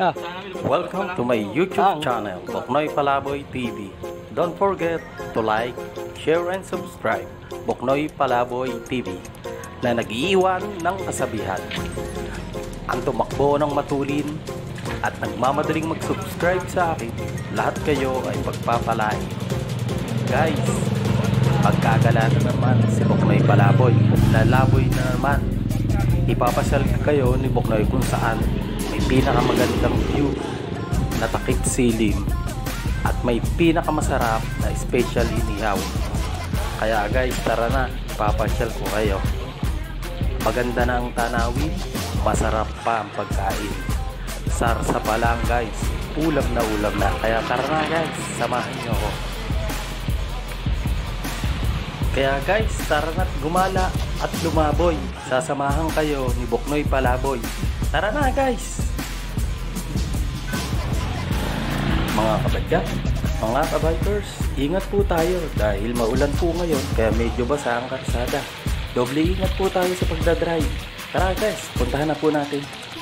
Welcome to my YouTube channel, BOKNOYpalaboytv. Don't forget to like, share, and subscribe. BOKNOYpalaboytv na nag-iiwan ng kasabihan. Ang tumakbo ng matulin at nagmamadaling mag-subscribe sa akin, lahat kayo ay pagpapalain. Guys, pagkagala na naman si BOKNOYpalaboy, lalaboy na naman. Ipapasyal kayo ni Boknoy kung saan may pinakamagandang view na takip silim at may pinakamasarap na special inihaw. Kaya guys, tara na, ipapasyal ko kayo. Maganda na ang tanawin, masarap pa ang pagkain. Sarsa pa lang guys, ulam na. Kaya tara na guys, samahan nyo ako. Kaya guys, tara na't gumala at lumaboy. Sasamahan kayo ni BOKNOYpalaboy. Tara na guys! Mga kabadyak, mga kabikers, ingat po tayo dahil maulan po ngayon kaya medyo basa ang kalsada. Doble ingat po tayo sa pagdadrive. Tara guys, puntahan na po natin.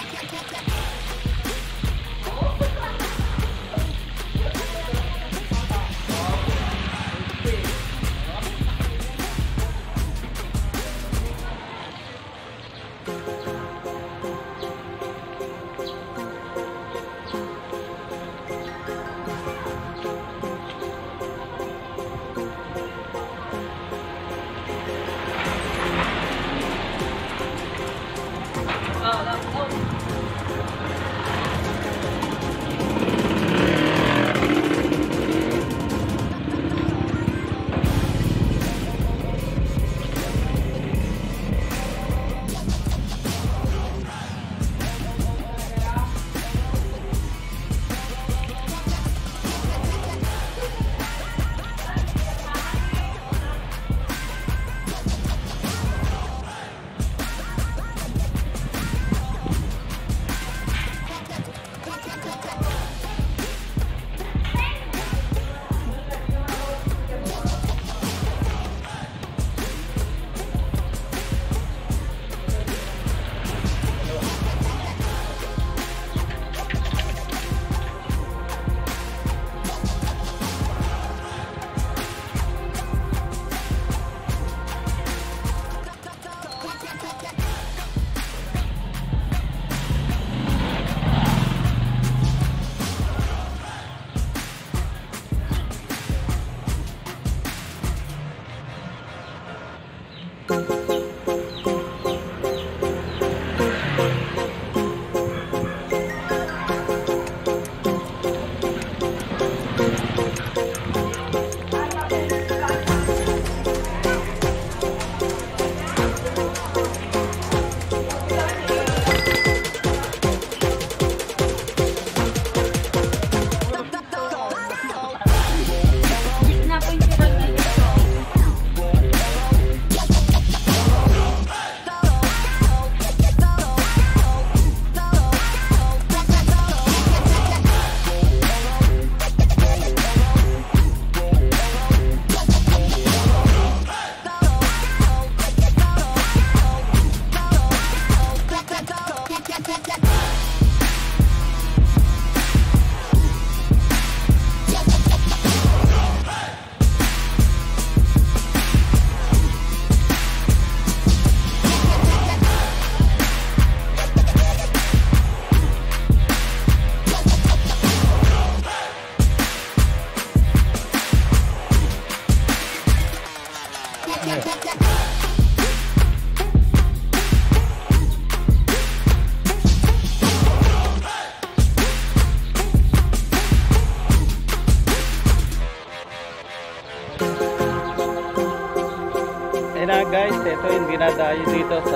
Na guys, ito yung dinadayo dito sa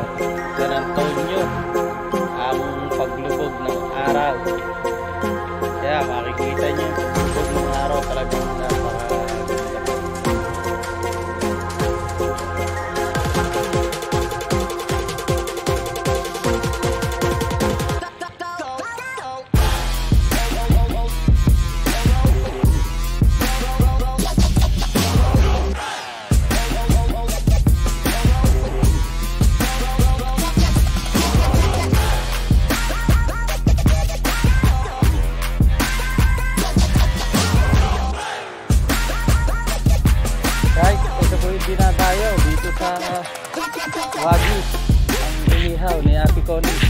San Antonio, ang paglubog ng araw. Kaya makikita nyo yung paglubog ng araw, talagang Guys, ito po yung dinadayo dito sa Wagi, ang inihaw ni Ate Connie.